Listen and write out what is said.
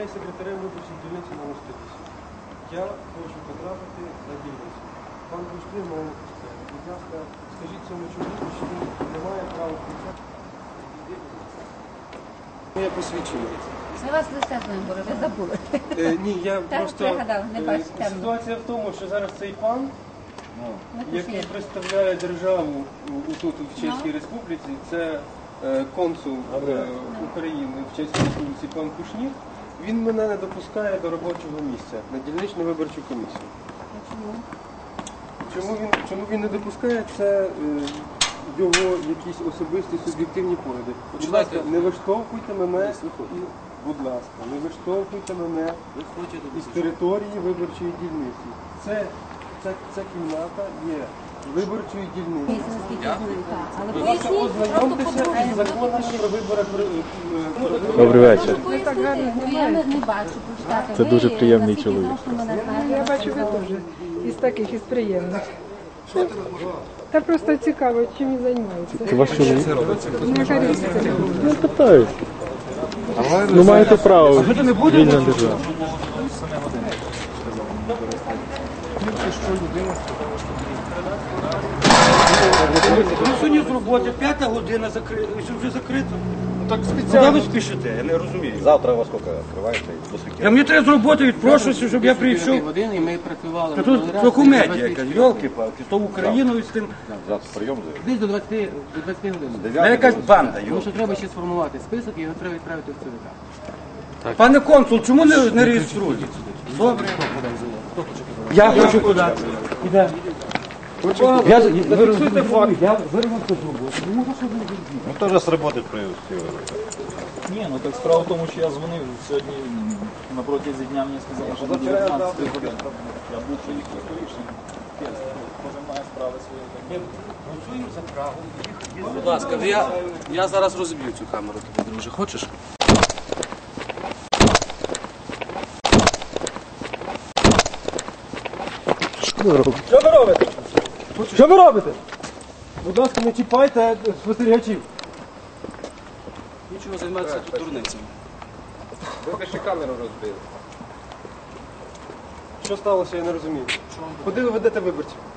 є секретарем виборчої дільниці номер 108. Я хочу потрапити на дільницю. Пан Кушнір мене не пускає. Будь ласка, скажіть цьому чоловіку, що він не має права включати. Моє посвідчення. Ми вас лише з ним були, ви забули. Ні, я Так, просто... пригадав, не бачу, темно. Ситуація в тому, що зараз цей пан, який представляє державу тут, в Чеській Республіці, це консул України в Чеській Республіці пан Кушнір, він мене не допускає до робочого місця на дільничну виборчу комісію. Чому він не допускає, це його якісь особисті суб'єктивні погляди. Будь ласка, не виштовхуйте мене, будь ласка, не виштовхуйте мене із території виборчої дільниці. Ця кімната є виборчою дільницею. Але Будь ласка, поясніть, просто ознайомтеся із законами про вибори. Добрий вечір. Я не бачу прочитати. Це дуже приємний чоловік. Я бачу, ви теж із таких, із приємних. Та просто цікаво, чим він займається. Це ваш чоловік? Не Питаю. Ну маєте право. Вільна держава. Сьогодні з роботи, 5 година, вже закрито. Так Куди спеціально. ви спішите? Я не розумію. Завтра во сколько открывается? До скольки? Мені треба з роботи відпрошуватися, щоб я прийшов. години ми працювали. Та тут комедія якась, йолки-палки, то Україною з тим. Завтра прийом заявить. Десь до 20 годин. Та якась банда, Тому йолки. що треба ще сформувати список і його треба відправити в ЦВК. Пане консул, чому не реєструють? Добре. Я хочу куди. Зафіксуйте факт. Ну тоже с работы привезли. Ні, ну так справа в тому, що я дзвонив сьогодні на протязі дня, мені сказали, що до 19 годин. Я був приїхав скоріше. Кожен має справи свої. Голосуємо за право. Будь ласка, я зараз розб'ю цю камеру тобі, друже. Хочеш? Що ви робите? Що ви робите? Будь ласка, не чіпайте спостерігачів. Нічого займатися тут дурницями. Випиши камеру розбили. Що сталося, я не розумію. Куди ви ведете виборців?